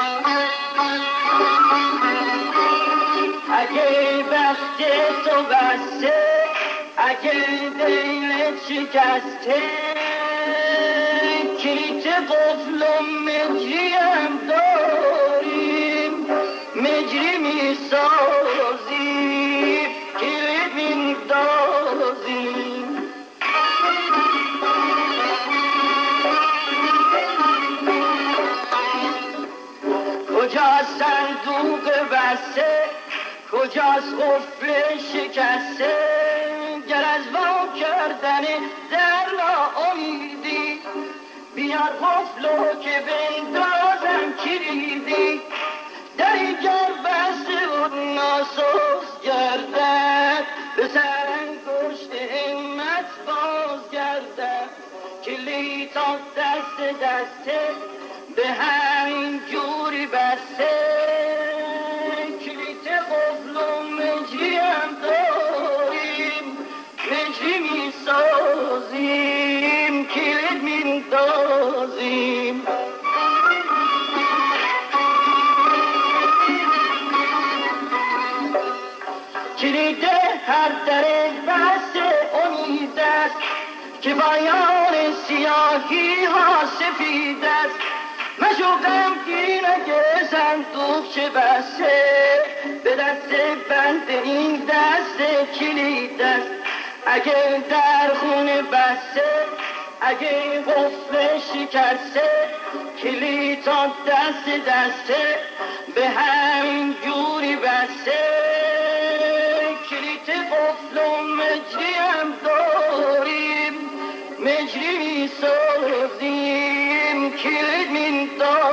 اگه بخت تو بسته، اگه دلت شکسته، کلیت قفل و مجریم داریم، مجری میسازیم، کلید میندازیم. کجاست صندوق بسته، کجاست قفل شکسته، گر از وا کردن در ناامیدی، بیار قفلو که بندازم کلیدی. دری گر بسته و ناسوز گردد، به سر انگشت همت باز گردد. کلیتا دست دسته به همین جوری بسته، کلیت قفل و مجری هم داریم، مجری میسازیم، کلید میندازیم. کلید هر در بسته امید است، که پایان سیاهی ها سفید است. مشو غمگین اگه صندوق چه بسته، به دست بند این دست کلید است. اگه در خونه بسته، اگه قفل شکسته، کلید تا دست دسته به همین جوری بسته. کلید قفل و مجری هم داریم، مجری میسازیم، کلید میندازیم.